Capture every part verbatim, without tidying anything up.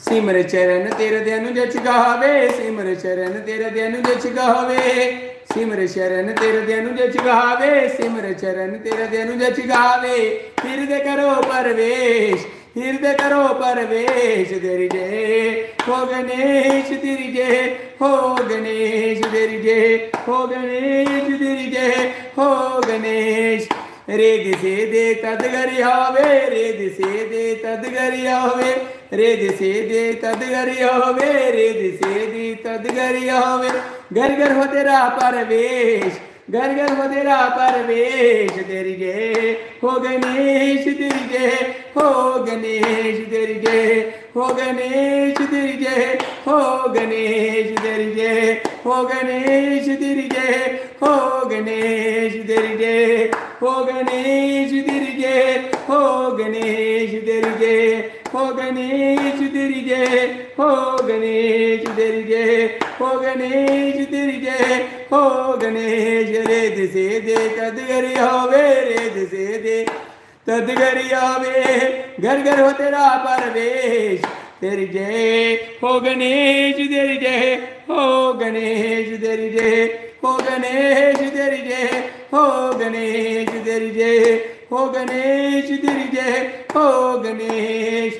सिमर चरण तेरे ध्यान जच गावे, सिमर चरण तेरे ध्यान जच गावे, सिमर चरण तेरे ध्यान जच गावे, सिमर चरण तेरे ध्यान जच गावे। हृदय करो परवेश, हृदय करो परवेश, तेरी जय हो गणेश, तेरी जय हो गणेश, तेरी जय हो गणेश, तेरी जय हो गणेश। रेद से दे तद गरी आवे, रेद से दे तद गरी आवे, रेद से दे तद गरी आवे, रेद से दे तद गरी आवे। घर घर हो तेरा परवेश, घर घर हो तेरा परवेश, तेरी जय हो गणेश, तेरी जय हो गणेश, तेरी जय हो गणेश, तेरी जय हो गणेश, तेरी जय हो गणेश, तेरी जय हो गणेश, तेरी जय हो गणेश, तेरी जय हो गणेश, तेरी जय हो गणेश, तेरी जय हो गणेश, तेरी जय हो गणेश, तेरी जय हो गणेश। रेद से दे तद गरी आवे, रेद से दे तद गरी आवे। घर घर हो तेरा परवेश, तेरी जय हो गणेश, तेरी जय हो गणेश, तेरी जय हो गणेश, तेरी जय हो गणेश, तेरी जय हो गणेश, तेरी जय हो गणेश।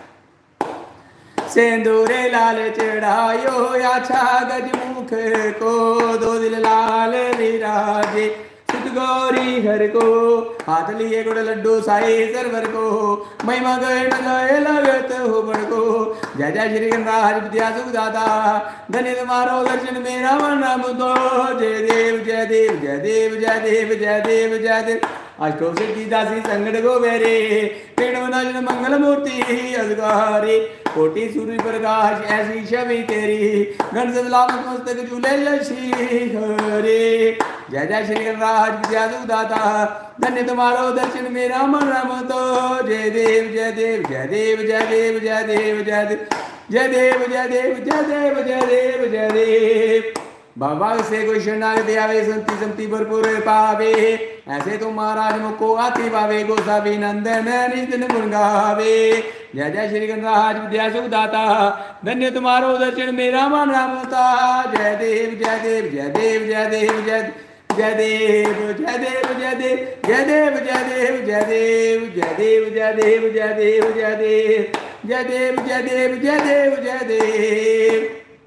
सिंदूरे लाल चढ़ायो आछा गजमुख को, दो दिल लाल विराजे सुत गौरी हर को। हाथ लिए गुड़ लड्डू साई सरवर को, महिमा गए न गए लगत हो बड़ को। जय जय श्री गणराज विद्या सुखदाता, धन्य तुम्हारो दर्शन मेरा मन नाम तो। जय देव जय देव जय देव जय देव जय देव जय देव। अष्टो सिद्धि दासी संगड़ गो बेरे, पेड़ो नाचन मंगल मूर्ति अजगारी। कोटि सूर्य प्रकाश ऐसी छवि तेरी, गण सलामत मस्तक झूले लक्ष्मी हरे। जय जय श्री गणराज विद्या सुखदाता, धन्य तुम्हारो दर्शन मेरा मन रमतो। जय देव जय देव जय देव जय देव जय देव जय देव जय देव जय देव जय देव जय देव जय देव। बाबा से कोई शरणागति आवे, संति संति भरपूर पावे। ऐसे तो महाराज मुको आती पावे, गोसावी नंदन नितिन गुण गावे। जय जय श्री गणराज विद्या सुखदाता, धन्य तुम्हारो दर्शन मेरा मन रमता। जय देव जय देव जय देव जय देव जय जय देव जय देव जय देव जय देव जय देव जय देव जय देव जय देव जय देव जय देव जय देव जय देव जय देव जय देव।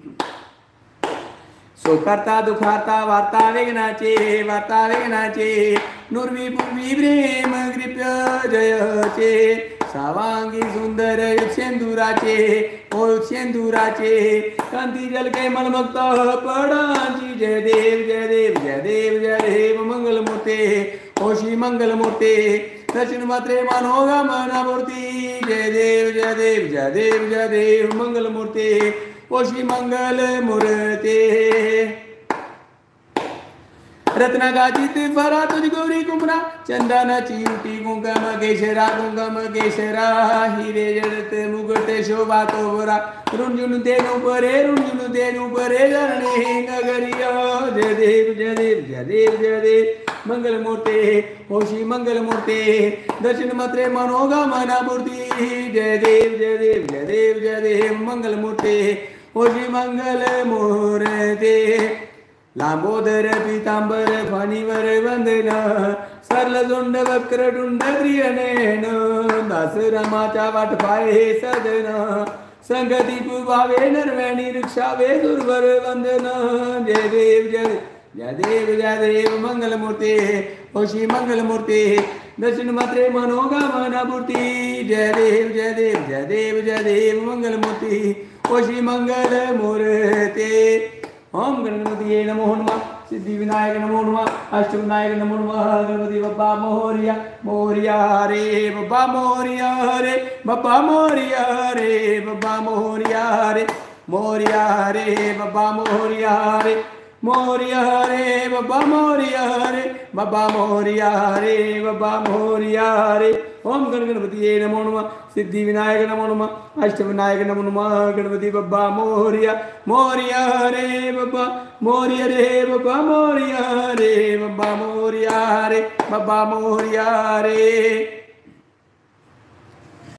सुखर्ता दुखार्ता वार्ता विघ्नाचे, वार्ता विघ्नाचे। नुर्वी पूर्वी प्रेम कृप्य जयचे, सावांगी सुंदर शेंदुराचे ओ शेंदुराचे। कांती जल के मनमक्त पडांची। जय देव जय देव जय देव जय देव मंगल मूर्ते ओ श्री मंगल मूर्ते। दर्शन मात्रे मनोगा मना मूर्ति। जय देव जय देव जय देव जय देव मंगल मूर्ते ओ श्री मंगल मूर्ते। रत्ना गाजित भरा तुझ गौरी कुमरा, चंदन चियूटी कुंगम केशरा कुंगम केशरा। हीरे जड़त मुकुट शोभा तोरा, रुंझुन तेनु परे रुंझुन तेनु परे धरणे नगरिया। जय देव जय देव जय देव जय देव मंगल मूर्ते ओ श्री मंगल मूर्ते। दर्शन मात्रे मनोगा मना मूर्ति। जय देव जय देव जय देव जय देव मंगल मूर्ते ओ श्री मंगल मूर्ते। लांबोदर पीतांबर फणीवर वंदन, सरल झुंड वक्र टुंड त्रियनेन। दास रामाच्या वाट पाये सदन, संगती पुभावे नरवैणी रक्षावे दुर्वर वंदन। जय देव जय जय देव जय देव मंगल मूर्ते ओ श्री मंगल मूर्ते। दर्शन मात्रे मनोगा मना मूर्ति। जय देव जय देव जय देव जय देव मंगल मूर्ति ओ श्री मंगल मूर्ते। ओम गणपति नमो नमः, सिद्धि विनायक नमो नमः, अष्ट विनायक नमो नमः। गणपति बप्पा मोरिया मोरिया रे बप्पा मोरिया रे बप्पा मोरिया रे बप्पा मोरिया रे मोरिया रे बप्पा मोरिया रे मोरिया रे बप्पा मोरिया रे बप्पा मोरिया रे बप्पा मोरिया रे। ओम गण गणपति नमो नमः, सिद्धि विनायक नमो नमः, अष्ट विनायक नमो नमः। गणपति बप्पा मोरिया मोरिया रे बप्पा मोरिया रे बप्पा मोरिया रे बप्पा मोरिया रे बप्पा मोरिया रे।